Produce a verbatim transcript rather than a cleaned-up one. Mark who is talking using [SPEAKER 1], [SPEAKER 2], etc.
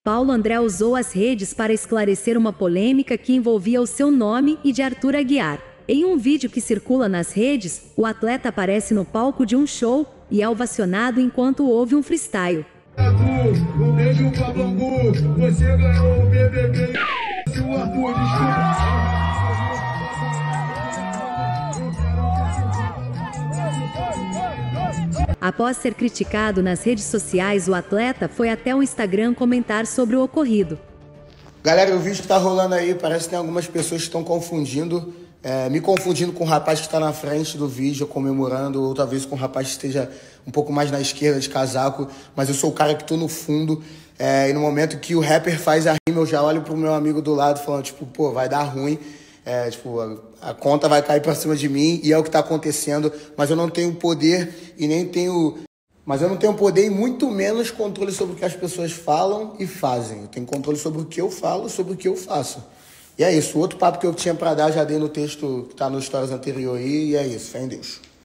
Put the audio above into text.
[SPEAKER 1] Paulo André usou as redes para esclarecer uma polêmica que envolvia o seu nome e de Arthur Aguiar. Em um vídeo que circula nas redes, o atleta aparece no palco de um show e é ovacionado enquanto ouve um freestyle.
[SPEAKER 2] Um beijo pra Bangu, você ganhou o B B B. O Arthur, desculpa.
[SPEAKER 1] Após ser criticado nas redes sociais, o atleta foi até o Instagram comentar sobre o ocorrido.
[SPEAKER 3] Galera, o vídeo que tá rolando aí, parece que tem algumas pessoas que estão confundindo, é, me confundindo com o rapaz que está na frente do vídeo, comemorando, ou talvez com o rapaz que esteja um pouco mais na esquerda de casaco, mas eu sou o cara que tô no fundo, é, e no momento que o rapper faz a rima, eu já olho pro meu amigo do lado falando, tipo, pô, vai dar ruim. É, tipo, a, a conta vai cair pra cima de mim e é o que tá acontecendo, mas eu não tenho poder e nem tenho... Mas eu não tenho poder e muito menos controle sobre o que as pessoas falam e fazem. Eu tenho controle sobre o que eu falo, sobre o que eu faço. E é isso. O outro papo que eu tinha pra dar, já dei no texto que tá no Stories anterior aí, e é isso. Fé em Deus.